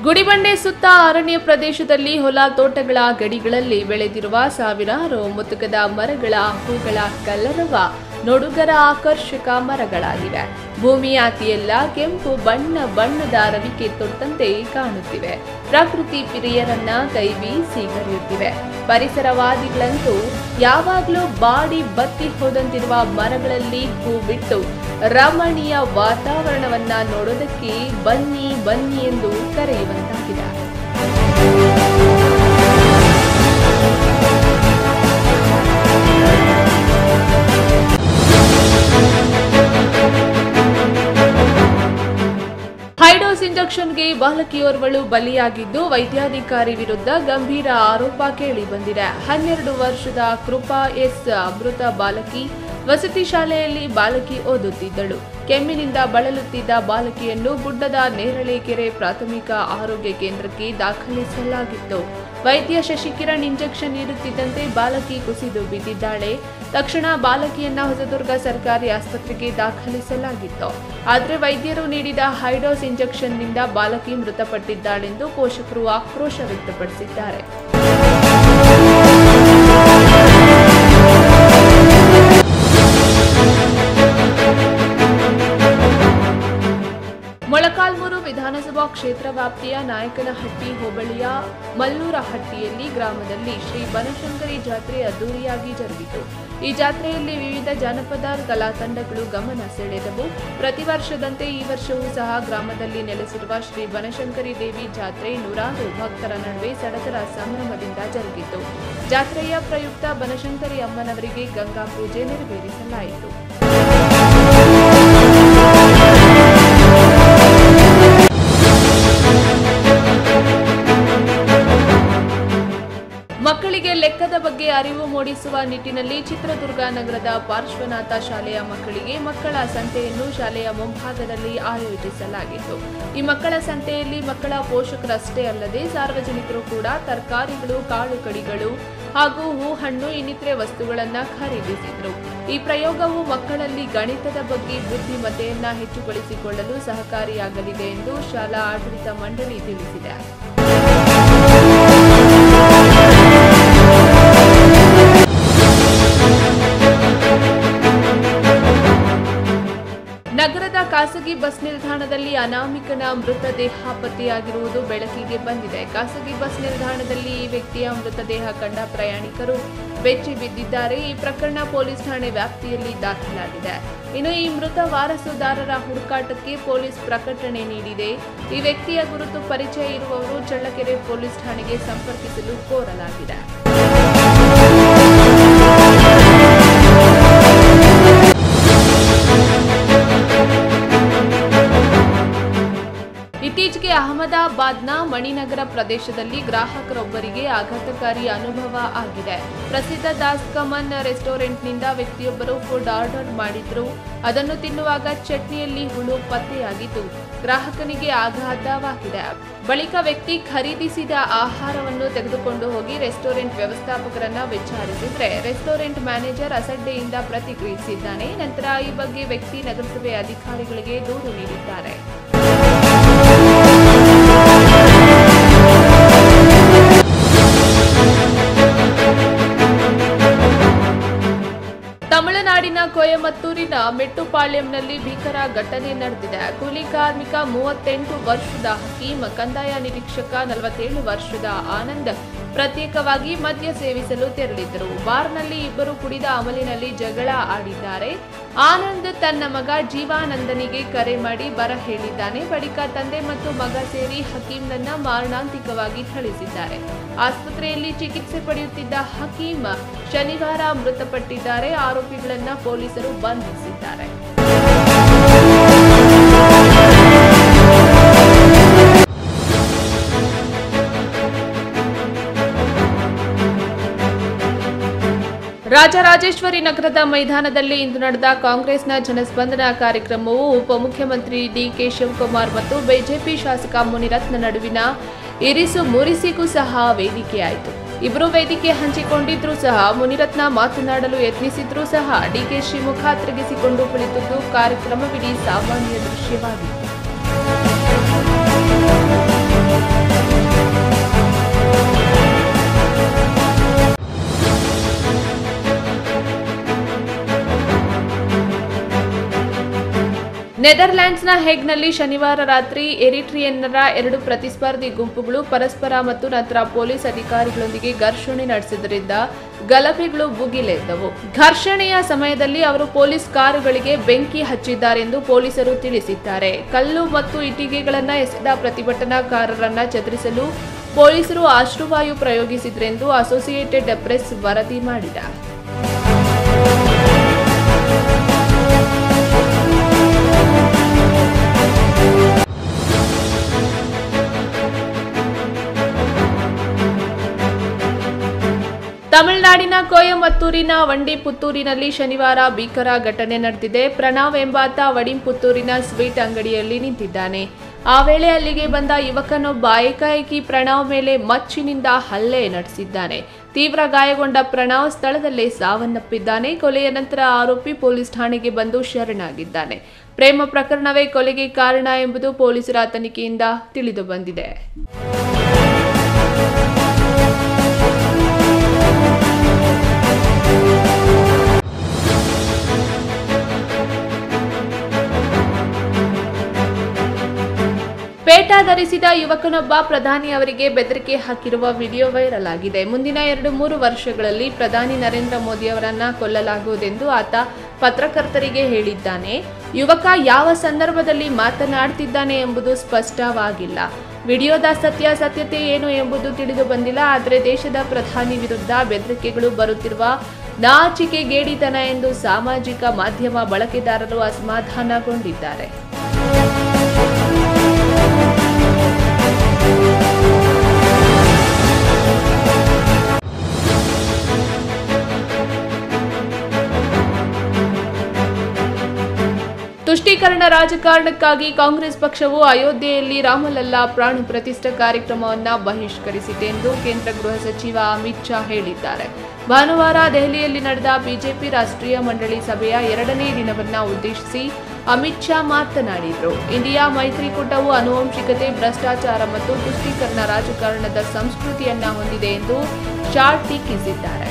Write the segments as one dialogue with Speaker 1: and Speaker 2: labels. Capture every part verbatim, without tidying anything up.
Speaker 1: ಗುಡಿಬಂಡೆ ಸುತ್ತ ಅರಣ್ಯ ಪ್ರದೇಶದಲ್ಲಿ ಹೊಲ ತೋಟಗಳ ಗಡಿಗಳಲ್ಲಿ ಬೆಳೆದಿರುವ ಸಾವಿರಾರು ಮುತುಕದ ಮರಗಳ ಹೂಗಳ ಕಲರವ ನೋಡುಗರ ಆಕರ್ಷಕ ಮರಗಳಾಗಿವೆ. ಭೂಮಿಯಾತಿಯೆಲ್ಲ ಕೆಂಪು ಬಣ್ಣ ಬಣ್ಣದ ರವಿಕೆ ತೊಟ್ಟಂತೆ ಕಾಣುತ್ತಿವೆ. ಪ್ರಕೃತಿ ಪ್ರಿಯರನ್ನ ಕೈ ಬೀಸಿ ಕರೆಯುತ್ತಿವೆ. ಪರಿಸರವಾದಿಗಳಂತೂ ಯಾವಾಗಲೂ ಬಾಡಿ ಬತ್ತಿ ಹೋದಂತಿರುವ ಮರಗಳಲ್ಲಿ ಹೂ ಬಿಟ್ಟು ರಮಣೀಯ ವಾತಾವರಣವನ್ನ ನೋಡೋದಕ್ಕೆ ಬನ್ನಿ ಬನ್ನಿ ಎಂದು ಕರೆಯುವಂತಾಗಿದೆ. ಹೈಡೋಸ್ ಇಂಜೆಕ್ಷನ್ಗೆ ಬಾಲಕಿಯೋರ್ವಳು ಬಲಿಯಾಗಿದ್ದು ವೈದ್ಯಾಧಿಕಾರಿ ವಿರುದ್ಧ ಗಂಭೀರ ಆರೋಪ ಕೇಳಿ ಬಂದಿದೆ. ಹನ್ನೆರಡು ವರ್ಷದ ಕೃಪಾ ಎಸ್ ಮೃತ ಬಾಲಕಿ ವಸತಿ ಶಾಲೆಯಲ್ಲಿ ಬಾಲಕಿ ಓದುತ್ತಿದ್ದಳು. ಕೆಮ್ಮಿನಿಂದ ಬಳಲುತ್ತಿದ್ದ ಬಾಲಕಿಯನ್ನು ಗುಡ್ಡದ ನೇರಳೆಕೆರೆ ಪ್ರಾಥಮಿಕ ಆರೋಗ್ಯ ಕೇಂದ್ರಕ್ಕೆ ದಾಖಲಿಸಲಾಗಿತ್ತು. ವೈದ್ಯ ಶಶಿಕಿರಣ್ ಇಂಜೆಕ್ಷನ್ ನೀಡುತ್ತಿದ್ದಂತೆ ಬಾಲಕಿ ಕುಸಿದು ಬಿದ್ದಿದ್ದಾಳೆ. ತಕ್ಷಣ ಬಾಲಕಿಯನ್ನ ಹೊಸದುರ್ಗ ಸರ್ಕಾರಿ ಆಸ್ಪತ್ರೆಗೆ ದಾಖಲಿಸಲಾಗಿತ್ತು. ಆದರೆ ವೈದ್ಯರು ನೀಡಿದ ಹೈಡೋಸ್ ಇಂಜೆಕ್ಷನ್ನಿಂದ ಬಾಲಕಿ ಮೃತಪಟ್ಟಿದ್ದಾಳೆಂದು ಪೋಷಕರು ಆಕ್ರೋಶ ವ್ಯಕ್ತಪಡಿಸಿದ್ದಾರೆ. ಮೊಳಕಾಲ್ಮೂರು ವಿಧಾನಸಭಾ ಕ್ಷೇತ್ರ ವ್ಯಾಪ್ತಿಯ ನಾಯಕನಹಟ್ಟಿ ಹೋಬಳಿಯ ಮಲ್ಲೂರಹಟ್ಟಿಯಲ್ಲಿ ಗ್ರಾಮದಲ್ಲಿ ಶ್ರೀ ಬನಶಂಕರಿ ಜಾತ್ರೆ ಅದ್ದೂರಿಯಾಗಿ ಜರುಗಿತು. ಈ ಜಾತ್ರೆಯಲ್ಲಿ ವಿವಿಧ ಜಾನಪದ ಕಲಾ ತಂಡಗಳು ಗಮನ ಸೆಳೆದವು. ಪ್ರತಿ ವರ್ಷದಂತೆ ಈ ವರ್ಷವೂ ಸಹ ಗ್ರಾಮದಲ್ಲಿ ನೆಲೆಸಿರುವ ಶ್ರೀ ಬನಶಂಕರಿ ದೇವಿ ಜಾತ್ರೆ ನೂರಾರು ಭಕ್ತರ ನಡುವೆ ಸಡಗರ ಸಂಭ್ರಮದಿಂದ ಜರುಗಿತು. ಜಾತ್ರೆಯ ಪ್ರಯುಕ್ತ ಬನಶಂಕರಿ ಅಮ್ಮನವರಿಗೆ ಗಂಗಾ ಪೂಜೆ ನೆರವೇರಿಸಲಾಯಿತು. ಮಕ್ಕಳಿಗೆ ಲೆಕ್ಕದ ಬಗ್ಗೆ ಅರಿವು ಮೂಡಿಸುವ ನಿಟ್ಟಿನಲ್ಲಿ ಚಿತ್ರದುರ್ಗ ನಗರದ ಪಾರ್ಶ್ವನಾಥ ಶಾಲೆಯ ಮಕ್ಕಳಿಗೆ ಮಕ್ಕಳ ಸಂತೆಯನ್ನು ಶಾಲೆಯ ಮುಂಭಾಗದಲ್ಲಿ ಆಯೋಜಿಸಲಾಗಿತ್ತು. ಈ ಮಕ್ಕಳ ಸಂತೆಯಲ್ಲಿ ಮಕ್ಕಳ ಪೋಷಕರಷ್ಟೇ ಅಲ್ಲದೆ ಸಾರ್ವಜನಿಕರು ಕೂಡ ತರಕಾರಿಗಳು, ಕಾಳು ಕಡಿಗಳು ಹಾಗೂ ಹೂ ಹಣ್ಣು ಇನ್ನಿತರೆ ವಸ್ತುಗಳನ್ನು ಖರೀದಿಸಿದ್ರು. ಈ ಪ್ರಯೋಗವು ಮಕ್ಕಳಲ್ಲಿ ಗಣಿತದ ಬಗ್ಗೆ ಬುದ್ಧಿಮತ್ತೆಯನ್ನ ಹೆಚ್ಚುಗೊಳಿಸಿಕೊಳ್ಳಲು ಸಹಕಾರಿಯಾಗಲಿದೆ ಎಂದು ಶಾಲಾ ಆಡಳಿತ ಮಂಡಳಿ ತಿಳಿಸಿದೆ. ನಗರದ ಖಾಸಗಿ ಬಸ್ ನಿಲ್ದಾಣದಲ್ಲಿ ಅನಾಮಿಕನ ಮೃತದೇಹ ಪತ್ತೆಯಾಗಿರುವುದು ಬೆಳಕಿಗೆ ಬಂದಿದೆ. ಖಾಸಗಿ ಬಸ್ ನಿಲ್ದಾಣದಲ್ಲಿ ಈ ವ್ಯಕ್ತಿಯ ಮೃತದೇಹ ಕಂಡ ಪ್ರಯಾಣಿಕರು ಬೆಚ್ಚಿ ಬಿದ್ದಿದ್ದಾರೆ. ಈ ಪ್ರಕರಣ ಪೊಲೀಸ್ ಠಾಣೆ ವ್ಯಾಪ್ತಿಯಲ್ಲಿ ದಾಖಲಾಗಿದೆ. ಇನ್ನು ಈ ಮೃತ ವಾರಸುದಾರರ ಹುಡುಕಾಟಕ್ಕೆ ಪೊಲೀಸ್ ಪ್ರಕಟಣೆ ನೀಡಿದೆ. ಈ ವ್ಯಕ್ತಿಯ ಗುರುತು ಪರಿಚಯ ಇರುವವರು ಚಳ್ಳಕೆರೆ ಪೊಲೀಸ್ ಠಾಣೆಗೆ ಸಂಪರ್ಕಿಸಲು ಕೋರಲಾಗಿದೆ. ಇತ್ತೀಚೆಗೆ ಅಹಮದಾಬಾದ್ನ ಮಣಿನಗರ ಪ್ರದೇಶದಲ್ಲಿ ಗ್ರಾಹಕರೊಬ್ಬರಿಗೆ ಆಘಾತಕಾರಿ ಅನುಭವ ಆಗಿದೆ. ಪ್ರಸಿದ್ಧ ದಾಸ್ ಕಮನ್ ರೆಸ್ಟೋರೆಂಟ್ನಿಂದ ವ್ಯಕ್ತಿಯೊಬ್ಬರು ಫುಡ್ ಆರ್ಡರ್ ಮಾಡಿದ್ರು. ಅದನ್ನು ತಿನ್ನುವಾಗ ಚಟ್ನಿಯಲ್ಲಿ ಹುಳು ಪತ್ತೆಯಾಗಿತ್ತು. ಗ್ರಾಹಕನಿಗೆ ಆಘಾತವಾಗಿದೆ. ಬಳಿಕ ವ್ಯಕ್ತಿ ಖರೀದಿಸಿದ ಆಹಾರವನ್ನು ತೆಗೆದುಕೊಂಡು ಹೋಗಿ ರೆಸ್ಟೋರೆಂಟ್ ವ್ಯವಸ್ಥಾಪಕರನ್ನ ವಿಚಾರಿಸಿದ್ರೆ ರೆಸ್ಟೋರೆಂಟ್ ಮ್ಯಾನೇಜರ್ ಅಸಡ್ಡೆಯಿಂದ ಪ್ರತಿಕ್ರಿಯಿಸಿದ್ದಾನೆ. ನಂತರ ಈ ಬಗ್ಗೆ ವ್ಯಕ್ತಿ ನಗರಸಭೆ ಅಧಿಕಾರಿಗಳಿಗೆ ದೂರು ನೀಡಿದ್ದಾರೆ. ತಮಿಳುನಾಡಿನ ಕೊಯಮತ್ತೂರಿನ ಮೆಟ್ಟುಪಾಳ್ಯಂನಲ್ಲಿ ಭೀಕರ ಘಟನೆ ನಡೆದಿದೆ. ಕೂಲಿ ಕಾರ್ಮಿಕ ಮೂವತ್ತೆಂಟು ವರ್ಷದ ಹಕೀಂ, ಕಂದಾಯ ನಿರೀಕ್ಷಕ ನಲವತ್ತೇಳು ವರ್ಷದ ಆನಂದ್ ಪ್ರತ್ಯೇಕವಾಗಿ ಮದ್ಯ ಸೇವಿಸಲು ತೆರಳಿದ್ದರು. ಬಾರ್ನಲ್ಲಿ ಇಬ್ಬರು ಕುಡಿದ ಅಮಲಿನಲ್ಲಿ ಜಗಳ ಆಡಿದ್ದಾರೆ. ಆನಂದ್ ತನ್ನ ಮಗ ಜೀವಾನಂದನಿಗೆ ಕರೆ ಮಾಡಿ ಬರ ಹೇಳಿದ್ದಾನೆ. ಬಳಿಕ ತಂದೆ ಮತ್ತು ಮಗ ಸೇರಿ ಹಕೀಂನನ್ನ ಮಾರಣಾಂತಿಕವಾಗಿ ಥಳಿಸಿದ್ದಾರೆ. ಆಸ್ಪತ್ರೆಯಲ್ಲಿ ಚಿಕಿತ್ಸೆ ಪಡೆಯುತ್ತಿದ್ದ ಹಕೀಂ ಶನಿವಾರ ಮೃತಪಟ್ಟಿದ್ದಾರೆ. ಆರೋಪಿಗಳನ್ನ ಪೊಲೀಸರು ಬಂಧಿಸಿದ್ದಾರೆ. ರಾಜರಾಜೇಶ್ವರಿ ನಗರದ ಮೈದಾನದಲ್ಲಿ ಇಂದು ನಡೆದ ಕಾಂಗ್ರೆಸ್ನ ಜನಸ್ಪಂದನ ಕಾರ್ಯಕ್ರಮವು ಉಪಮುಖ್ಯಮಂತ್ರಿ ಡಿಕೆ ಶಿವಕುಮಾರ್ ಮತ್ತು ಬಿಜೆಪಿ ಶಾಸಕ ಮುನಿರತ್ನ ನಡುವಿನ ಇರಿಸು ಮುರಿಸಿಗೂ ಸಹ ವೇದಿಕೆಯಾಯಿತು. ಇಬ್ಬರು ವೇದಿಕೆ ಹಂಚಿಕೊಂಡಿದ್ರೂ ಸಹ ಮುನಿರತ್ನ ಮಾತನಾಡಲು ಯತ್ನಿಸಿದ್ರೂ ಸಹ ಡಿಕೆಶಿ ಮುಖ ತಿರುಗಿಸಿಕೊಂಡು ಕುಳಿತದ್ದು ಕಾರ್ಯಕ್ರಮವಿಡೀ ಸಾಮಾನ್ಯ ದೃಶ್ಯವಾಗಿತ್ತು. ನೆದರ್ಲ್ಯಾಂಡ್ಸ್ನ ಹೇಗ್ನಲ್ಲಿ ಶನಿವಾರ ರಾತ್ರಿ ಎರಿಟ್ರಿಯನ್ನರ ಎರಡು ಪ್ರತಿಸ್ಪರ್ಧಿ ಗುಂಪುಗಳು ಪರಸ್ಪರ ಮತ್ತು ನಂತರ ಪೊಲೀಸ್ ಅಧಿಕಾರಿಗಳೊಂದಿಗೆ ಘರ್ಷಣೆ ನಡೆಸಿದ್ದರಿಂದ ಗಲಭೆಗಳು ಭುಗಿಲೆದ್ದವು. ಘರ್ಷಣೆಯ ಸಮಯದಲ್ಲಿ ಅವರು ಪೊಲೀಸ್ ಕಾರುಗಳಿಗೆ ಬೆಂಕಿ ಹಚ್ಚಿದ್ದಾರೆಂದು ಪೊಲೀಸರು ತಿಳಿಸಿದ್ದಾರೆ. ಕಲ್ಲು ಮತ್ತು ಇಟ್ಟಿಗೆಗಳನ್ನು ಎಸೆದ ಪ್ರತಿಭಟನಾಕಾರರನ್ನ ಚದುರಿಸಲು ಪೊಲೀಸರು ಅಶ್ರುವಾಯು ಪ್ರಯೋಗಿಸಿದ್ರೆಂದು ಅಸೋಸಿಯೇಟೆಡ್ ಪ್ರೆಸ್ ವರದಿ ಮಾಡಿದೆ. ತಮಿಳುನಾಡಿನ ಕೊಯಮತ್ತೂರಿನ ವಂಡಿಪುತ್ತೂರಿನಲ್ಲಿ ಶನಿವಾರ ಭೀಕರ ಘಟನೆ ನಡೆದಿದೆ. ಪ್ರಣವ್ ಎಂಬಾತ ವಡಿಂಪುತ್ತೂರಿನ ಸ್ವೀಟ್ ಅಂಗಡಿಯಲ್ಲಿ ನಿಂತಿದ್ದಾನೆ. ಆ ವೇಳೆ ಅಲ್ಲಿಗೆ ಬಂದ ಯುವಕನೊಬ್ಬ ಏಕಾಏಕಿ ಪ್ರಣವ್ ಮೇಲೆ ಮಚ್ಚಿನಿಂದ ಹಲ್ಲೆ ನಡೆಸಿದ್ದಾನೆ. ತೀವ್ರ ಗಾಯಗೊಂಡ ಪ್ರಣವ್ ಸ್ಥಳದಲ್ಲೇ ಸಾವನ್ನಪ್ಪಿದ್ದಾನೆ. ಕೊಲೆಯ ನಂತರ ಆರೋಪಿ ಪೊಲೀಸ್ ಠಾಣೆಗೆ ಬಂದು ಶರಣಾಗಿದ್ದಾನೆ. ಪ್ರೇಮ ಪ್ರಕರಣವೇ ಕೊಲೆಗೆ ಕಾರಣ ಎಂಬುದು ಪೊಲೀಸರ ತನಿಖೆಯಿಂದ ತಿಳಿದು ಬಂದಿದೆ. ಪೇಟಾ ಧರಿಸಿದ ಯುವಕನೊಬ್ಬ ಪ್ರಧಾನಿ ಅವರಿಗೆ ಬೆದರಿಕೆ ಹಾಕಿರುವ ವಿಡಿಯೋ ವೈರಲ್ ಆಗಿದೆ. ಮುಂದಿನ ಎರಡು ಮೂರು ವರ್ಷಗಳಲ್ಲಿ ಪ್ರಧಾನಿ ನರೇಂದ್ರ ಮೋದಿ ಅವರನ್ನ ಕೊಲ್ಲಲಾಗುವುದೆಂದು ಆತ ಪತ್ರಕರ್ತರಿಗೆ ಹೇಳಿದ್ದಾನೆ. ಯುವಕ ಯಾವ ಸಂದರ್ಭದಲ್ಲಿ ಮಾತನಾಡ್ತಿದ್ದಾನೆ ಎಂಬುದು ಸ್ಪಷ್ಟವಾಗಿಲ್ಲ. ವಿಡಿಯೋದ ಸತ್ಯಾಸತ್ಯತೆ ಏನು ಎಂಬುದು ತಿಳಿದು ಬಂದಿಲ್ಲ. ಆದರೆ ದೇಶದ ಪ್ರಧಾನಿ ವಿರುದ್ಧ ಬೆದರಿಕೆಗಳು ಬರುತ್ತಿರುವ ನಾಚಿಕೆಗೇಡಿತನ ಎಂದು ಸಾಮಾಜಿಕ ಮಾಧ್ಯಮ ಬಳಕೆದಾರರು ಅಸಮಾಧಾನಗೊಂಡಿದ್ದಾರೆ. ತುಷ್ಟೀಕರಣ ರಾಜಕಾರಣಕ್ಕಾಗಿ ಕಾಂಗ್ರೆಸ್ ಪಕ್ಷವು ಅಯೋಧ್ಯೆಯಲ್ಲಿ ರಾಮಲಲ್ಲಾ ಪ್ರಾಣ ಪ್ರತಿಷ್ಠೆ ಕಾರ್ಯಕ್ರಮವನ್ನು ಬಹಿಷ್ಕರಿಸಿದೆ ಎಂದು ಕೇಂದ್ರ ಗೃಹ ಸಚಿವ ಅಮಿತ್ ಶಾ ಹೇಳಿದ್ದಾರೆ. ಭಾನುವಾರ ದೆಹಲಿಯಲ್ಲಿ ನಡೆದ ಬಿಜೆಪಿ ರಾಷ್ಟ್ರೀಯ ಮಂಡಳಿ ಸಭೆಯ ಎರಡನೇ ದಿನವನ್ನ ಉದ್ದೇಶಿಸಿ ಅಮಿತ್ ಶಾ ಮಾತನಾಡಿದರು. ಇಂಡಿಯಾ ಮೈತ್ರಿಕೂಟವು ಆನುವಂಶಿಕತೆ, ಭ್ರಷ್ಟಾಚಾರ ಮತ್ತು ತುಷ್ಟೀಕರಣ ರಾಜಕಾರಣದ ಸಂಸ್ಕೃತಿಯನ್ನ ಹೊಂದಿದೆ ಎಂದು ಶಾ ಟೀಕಿಸಿದ್ದಾರೆ.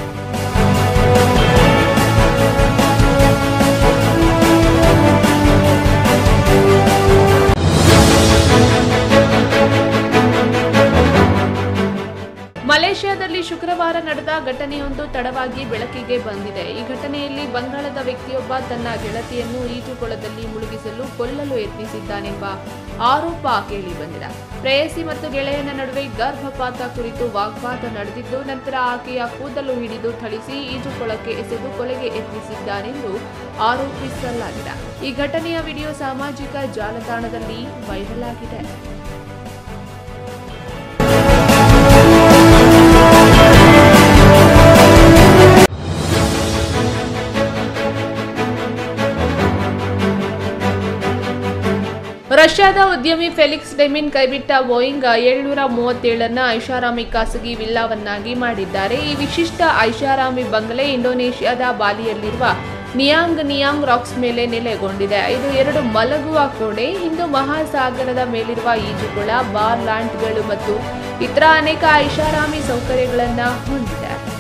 Speaker 1: ಮಲೇಷ್ಯಾದಲ್ಲಿ ಶುಕ್ರವಾರ ನಡೆದ ಘಟನೆಯೊಂದು ತಡವಾಗಿ ಬೆಳಕಿಗೆ ಬಂದಿದೆ. ಈ ಘಟನೆಯಲ್ಲಿ ಬಂಗಾಳದ ವ್ಯಕ್ತಿಯೊಬ್ಬ ತನ್ನ ಗೆಳತಿಯನ್ನು ಈಜುಕೊಳದಲ್ಲಿ ಮುಳುಗಿಸಲು ಕೊಲ್ಲಲು ಯತ್ನಿಸಿದ್ದಾನೆಂಬ ಆರೋಪ ಕೇಳಿಬಂದಿದೆ. ಪ್ರೇಯಸಿ ಮತ್ತು ಗೆಳೆಯನ ನಡುವೆ ಗರ್ಭಪಾತ ಕುರಿತು ವಾಗ್ವಾದ ನಡೆದಿದ್ದು, ನಂತರ ಆಕೆಯ ಕೂದಲು ಹಿಡಿದು ಥಳಿಸಿ ಈಜುಕೊಳಕ್ಕೆ ಎಸೆದು ಕೊಲೆಗೆ ಯತ್ನಿಸಿದ್ದಾನೆಂದು ಆರೋಪಿಸಲಾಗಿದೆ. ಈ ಘಟನೆಯ ವಿಡಿಯೋ ಸಾಮಾಜಿಕ ಜಾಲತಾಣದಲ್ಲಿ ವೈರಲ್ ಆಗಿದೆ. ರಷ್ಯಾದ ಉದ್ಯಮಿ ಫೆಲಿಕ್ಸ್ ಡೆಮಿನ್ ಕೈಬಿಟ್ಟ ಬೋಯಿಂಗ್ ಏಳುನೂರ ಮೂವತ್ತೇಳನ್ನ ಐಷಾರಾಮಿ ಖಾಸಗಿ ವಿಲ್ಲಾವನ್ನಾಗಿ ಮಾಡಿದ್ದಾರೆ. ಈ ವಿಶಿಷ್ಟ ಐಷಾರಾಮಿ ಬಂಗಲೆ ಇಂಡೋನೇಷ್ಯಾದ ಬಾಲಿಯಲ್ಲಿರುವ ನಿಯಾಂಗ್ ನಿಯಾಂಗ್ ರಾಕ್ಸ್ ಮೇಲೆ ನೆಲೆಗೊಂಡಿದೆ. ಇದು ಎರಡು ಮಲಗುವ ಕೋಣೆ, ಹಿಂದೂ ಮಹಾಸಾಗರದ ಮೇಲಿರುವ ಈಜುಕೊಳ, ಬಾರ್, ಲಾಂಜ್ಗಳು ಮತ್ತು ಇತರ ಅನೇಕ ಐಷಾರಾಮಿ ಸೌಕರ್ಯಗಳನ್ನು ಹೊಂದಿದೆ.